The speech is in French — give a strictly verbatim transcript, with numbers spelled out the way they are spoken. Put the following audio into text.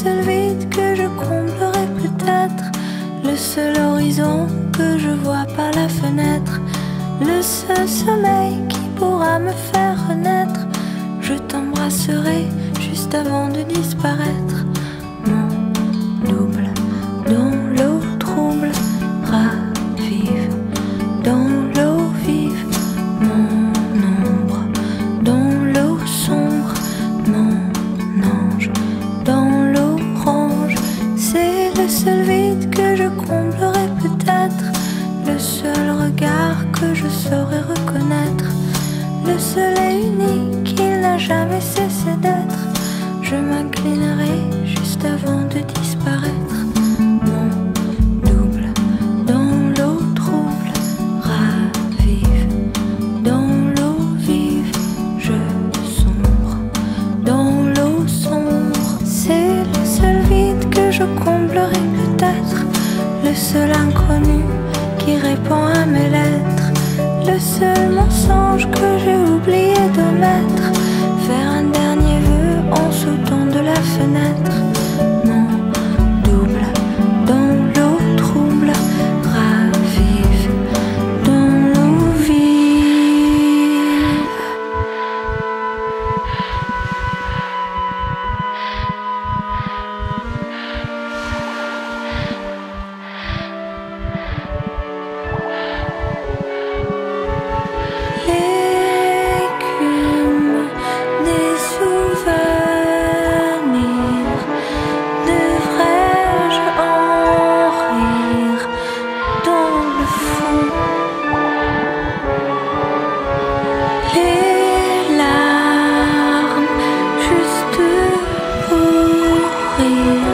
seul vide que je comblerai peut-être, le seul horizon que je vois par la fenêtre, le seul sommeil qui pourra me faire renaître. Je t'embrasserai juste avant de disparaître, mon double dont l'eau trouble ravive, dans l'eau vive, mon ombre, dans l'eau sombre, mon ange, dans l'orange. C'est le seul vide que je comblerai peut-être, le seul regard que je saurai reconnaître, le seul et unique, il n'a jamais cessé d'être. Je m'inclinerai juste avant de disparaître, mon double dans l'eau trouble ravive, dans l'eau vive, je sombre, dans l'eau sombre. C'est le seul vide que je comblerai peut-être, le seul inconnu qui répond à mes lettres, le seul mensonge que j'ai oublié de mettre, faire un dernier vœu en sautant de la fenêtre, mon double dans l'eau trouble ravive, dans l'eau vive. L'écume des souvenirs, devrais-je en rire dans le fond? Les larmes juste pour rire.